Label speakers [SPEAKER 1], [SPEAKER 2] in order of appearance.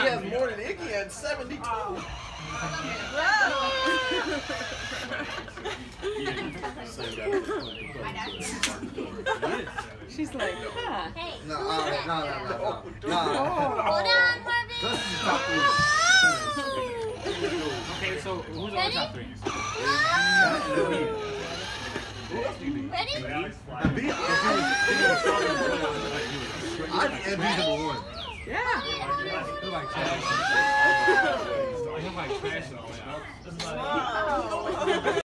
[SPEAKER 1] has more than Iggy at 72.
[SPEAKER 2] She's like, huh?
[SPEAKER 3] No.
[SPEAKER 4] Hold on, Marvin.
[SPEAKER 5] Okay, so who's on the top 3?
[SPEAKER 4] Ready?
[SPEAKER 3] I think Embiid's number 1.
[SPEAKER 2] Yeah.
[SPEAKER 5] He's like trash. He's like trash.